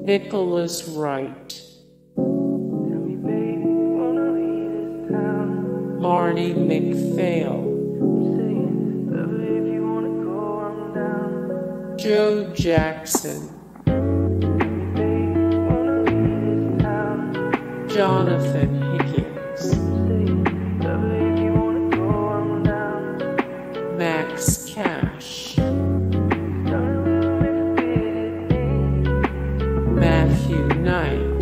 Nicholas Wright, Marty McPhail, Joe Jackson, Jonathan Higgins, Max Cash, Matthew Knight,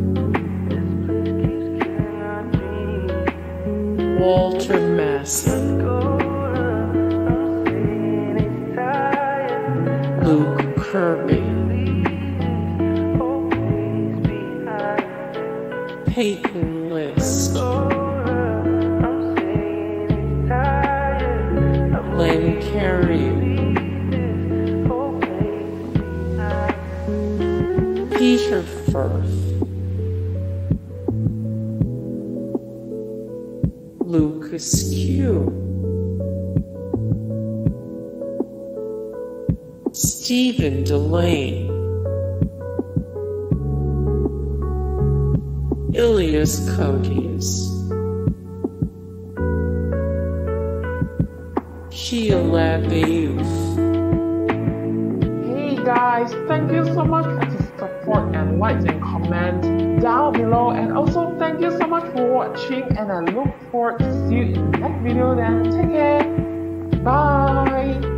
Walter Massey, Luke Kirby, Peyton List, Len Carey, Peter Firth, Lucas Q, Stephen Delane, Elias Koteas, Shia LaBeouf. Hey guys, thank you so much for the support and likes and comment down below, and also thank you so much for watching, and I look forward to see you in the next video. Then take care, bye.